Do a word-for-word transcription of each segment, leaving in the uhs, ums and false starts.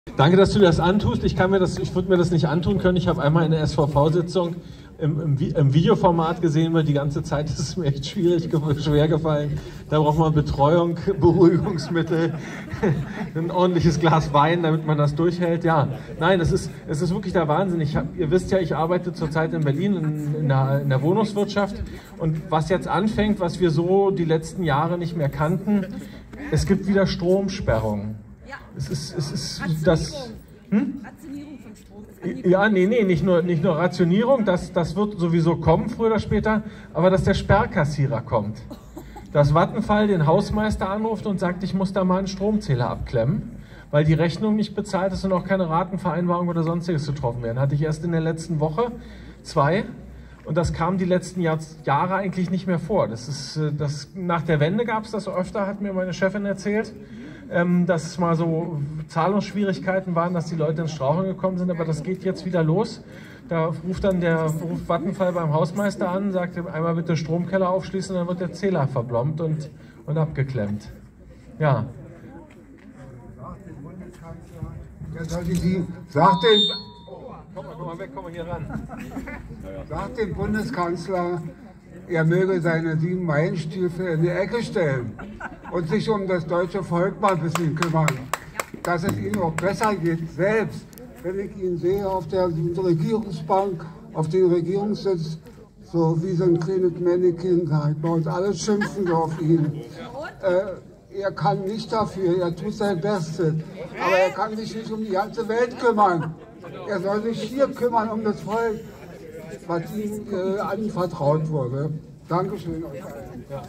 Danke, dass du dir das antust. Ich kann mir das, ich würde mir das nicht antun können. Ich habe einmal eine S V V-Sitzung im, im, im Videoformat gesehen, weil die ganze Zeit ist es mir echt schwierig, schwer gefallen. Da braucht man Betreuung, Beruhigungsmittel, ein ordentliches Glas Wein, damit man das durchhält. Ja, nein, es ist, es ist wirklich der Wahnsinn. Ich hab, ihr wisst ja, ich arbeite zurzeit in Berlin in, in, der, in der Wohnungswirtschaft. Und was jetzt anfängt, was wir so die letzten Jahre nicht mehr kannten, es gibt wieder Stromsperrungen. Es ist, es ist das. Hm? Rationierung von Strom. Ja, nee, nee, nicht nur, nicht nur Rationierung, das, das wird sowieso kommen, früher oder später, aber dass der Sperrkassierer kommt. Dass Vattenfall den Hausmeister anruft und sagt, ich muss da mal einen Stromzähler abklemmen, weil die Rechnung nicht bezahlt ist und auch keine Ratenvereinbarung oder sonstiges getroffen werden. Hatte ich erst in der letzten Woche zwei. Und das kam die letzten Jahr, Jahre eigentlich nicht mehr vor. Das ist, das, nach der Wende gab es das öfter, hat mir meine Chefin erzählt, ähm, dass es mal so Zahlungsschwierigkeiten waren, dass die Leute ins Straucheln gekommen sind. Aber das geht jetzt wieder los. Da ruft dann der ruft Vattenfall beim Hausmeister an, sagt ihm einmal bitte Stromkeller aufschließen, dann wird der Zähler verblombt und, und abgeklemmt. Ja. Ja, sollte sie, sagt den, Komm mal, komm mal weg, komm mal hier ran. sagt dem Bundeskanzler, er möge seine sieben Meilenstiefel in die Ecke stellen und sich um das deutsche Volk mal ein bisschen kümmern, dass es ihnen auch besser geht, selbst. Wenn ich ihn sehe auf der Regierungsbank, auf dem Regierungssitz, so wie so ein kleines Mannequin, bei uns alle schimpfen wir auf ihn. Äh, er kann nicht dafür, er tut sein Bestes, aber er kann sich nicht um die ganze Welt kümmern. Er soll sich hier kümmern um das Volk, was ihm äh, anvertraut wurde. Dankeschön euch allen. Ja.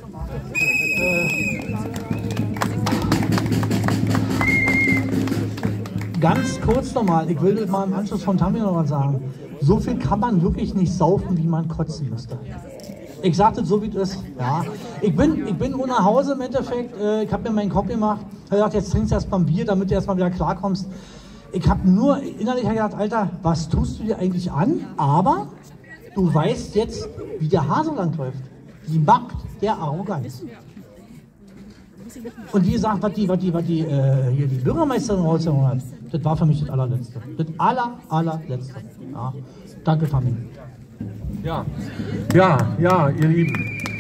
Ganz kurz nochmal, ich will mal im Anschluss von Tammy noch was sagen. So viel kann man wirklich nicht saufen, wie man kotzen müsste. Ich sage das so, wie es ist. Ja. Ich bin, ich bin nur nach Hause im Endeffekt. Äh, ich habe mir meinen Kopf gemacht. Ich habe gedacht, jetzt trinkst du erst mal ein Bier, damit du erstmal wieder klarkommst. Ich habe nur innerlich gedacht, Alter, was tust du dir eigentlich an? Aber du weißt jetzt, wie der Hase lang läuft. Die Macht der Arroganz. Und wie gesagt, was die, was die, was die, äh, hier die Bürgermeisterin rausgehauen hat, das war für mich das allerletzte. Das aller, allerletzte. Ja. Danke, Tammy. Ja, ja, ja, ihr Lieben.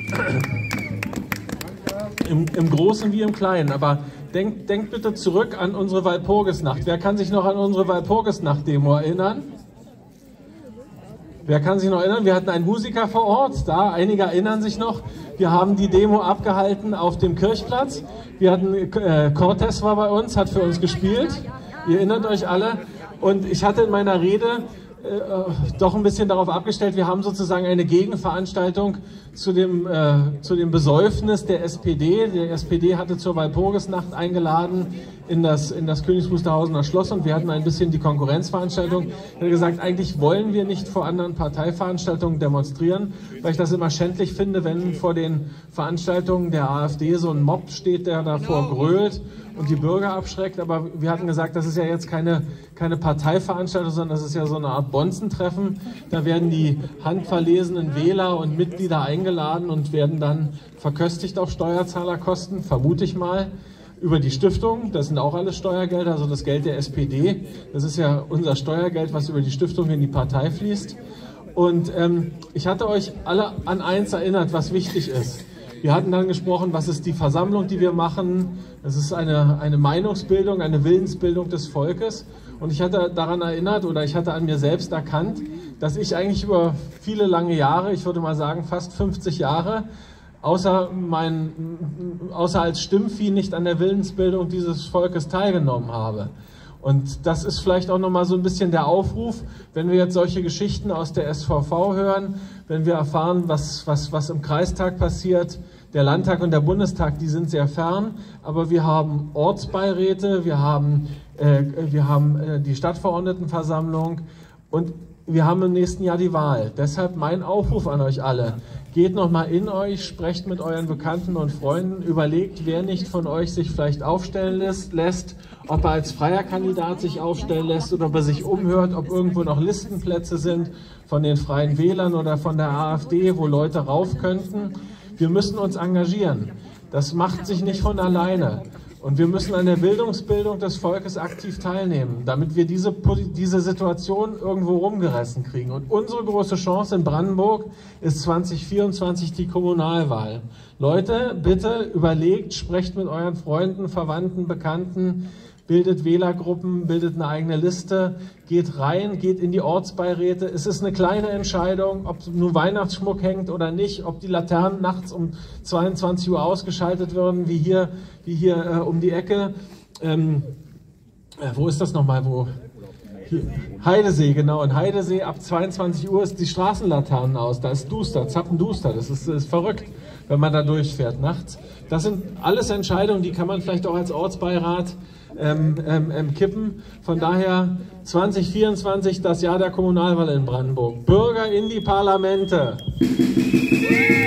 Im, Im Großen wie im Kleinen, aber denkt, denkt bitte zurück an unsere Walpurgisnacht. Wer kann sich noch an unsere Walpurgisnacht-Demo erinnern? Wer kann sich noch erinnern? Wir hatten einen Musiker vor Ort, da, einige erinnern sich noch. Wir haben die Demo abgehalten auf dem Kirchplatz. Wir hatten, äh, Cortez war bei uns, hat für uns gespielt. Ihr erinnert euch alle. Und ich hatte in meiner Rede äh, doch ein bisschen darauf abgestellt, wir haben sozusagen eine Gegenveranstaltung zu dem, äh, zu dem Besäufnis der S P D. Die S P D hatte zur Walpurgisnacht eingeladen in das, in das Königs Wusterhausener Schloss und wir hatten ein bisschen die Konkurrenzveranstaltung. Ich habe gesagt, eigentlich wollen wir nicht vor anderen Parteiveranstaltungen demonstrieren, weil ich das immer schändlich finde, wenn vor den Veranstaltungen der AfD so ein Mob steht, der davor grölt und die Bürger abschreckt. Aber wir hatten gesagt, das ist ja jetzt keine, keine Parteiveranstaltung, sondern das ist ja so eine Art Bonzentreffen. Da werden die handverlesenen Wähler und Mitglieder eingeladen und werden dann verköstigt auf Steuerzahlerkosten, vermute ich mal, über die Stiftung. Das sind auch alles Steuergelder, also das Geld der S P D. Das ist ja unser Steuergeld, was über die Stiftung in die Partei fließt. Und ähm, ich hatte euch alle an eins erinnert, was wichtig ist. Wir hatten dann gesprochen, was ist die Versammlung, die wir machen. Das ist eine, eine Meinungsbildung, eine Willensbildung des Volkes. Und ich hatte daran erinnert oder ich hatte an mir selbst erkannt, dass ich eigentlich über viele lange Jahre, ich würde mal sagen fast fünfzig Jahre, außer, mein, außer als Stimmvieh nicht an der Willensbildung dieses Volkes teilgenommen habe. Und das ist vielleicht auch nochmal so ein bisschen der Aufruf, wenn wir jetzt solche Geschichten aus der S V V hören, wenn wir erfahren, was, was, was im Kreistag passiert. Der Landtag und der Bundestag, die sind sehr fern, aber wir haben Ortsbeiräte, wir haben, äh, wir haben äh, die Stadtverordnetenversammlung und wir haben im nächsten Jahr die Wahl. Deshalb mein Aufruf an euch alle. Geht nochmal in euch, sprecht mit euren Bekannten und Freunden, überlegt, wer nicht von euch sich vielleicht aufstellen lässt, lässt, ob er als freier Kandidat sich aufstellen lässt oder ob er sich umhört, ob irgendwo noch Listenplätze sind von den Freien Wählern oder von der AfD, wo Leute rauf könnten. Wir müssen uns engagieren. Das macht sich nicht von alleine. Und wir müssen an der Bildungsbildung des Volkes aktiv teilnehmen, damit wir diese, diese Situation irgendwo rumgerissen kriegen. Und unsere große Chance in Brandenburg ist zwanzig vierundzwanzig die Kommunalwahl. Leute, bitte überlegt, sprecht mit euren Freunden, Verwandten, Bekannten, bildet Wählergruppen, bildet eine eigene Liste, geht rein, geht in die Ortsbeiräte. Es ist eine kleine Entscheidung, ob nun Weihnachtsschmuck hängt oder nicht, ob die Laternen nachts um zweiundzwanzig Uhr ausgeschaltet werden, wie hier, wie hier äh, um die Ecke. Ähm, äh, wo ist das nochmal? Wo? Hier. Heidesee, genau. In Heidesee ab zweiundzwanzig Uhr ist die Straßenlaternen aus. Da ist duster, zappenduster. Das ist, ist verrückt, wenn man da durchfährt nachts. Das sind alles Entscheidungen, die kann man vielleicht auch als Ortsbeirat Ähm, ähm, ähm, kippen. Von daher zwanzig vierundzwanzig das Jahr der Kommunalwahl in Brandenburg. Bürger in die Parlamente.